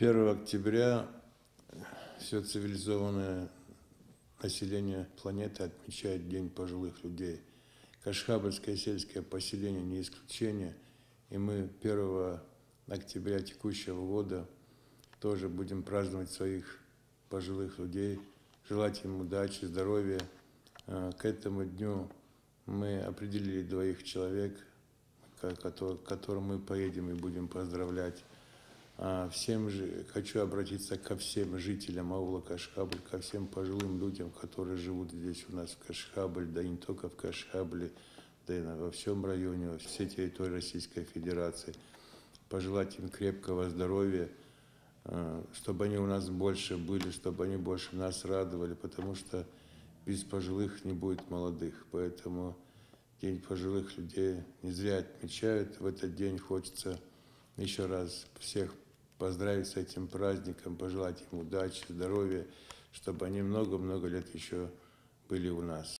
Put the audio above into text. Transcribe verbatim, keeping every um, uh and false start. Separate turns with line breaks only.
первого октября все цивилизованное население планеты отмечает День пожилых людей. Кашхабльское сельское поселение не исключение, и мы первого октября текущего года тоже будем праздновать своих пожилых людей, желать им удачи, здоровья. К этому дню мы определили двоих человек, к которым мы поедем и будем поздравлять. Всем же хочу обратиться ко всем жителям аула Кашхабль, ко всем пожилым людям, которые живут здесь у нас в Кашхабле, да и не только в Кашхабле, да и во всем районе, во всей территории Российской Федерации. Пожелать им крепкого здоровья, чтобы они у нас больше были, чтобы они больше нас радовали, потому что без пожилых не будет молодых. Поэтому День пожилых людей не зря отмечают. В этот день хочется еще раз всех поздравить с этим праздником, пожелать им удачи, здоровья, чтобы они много-много лет еще были у нас.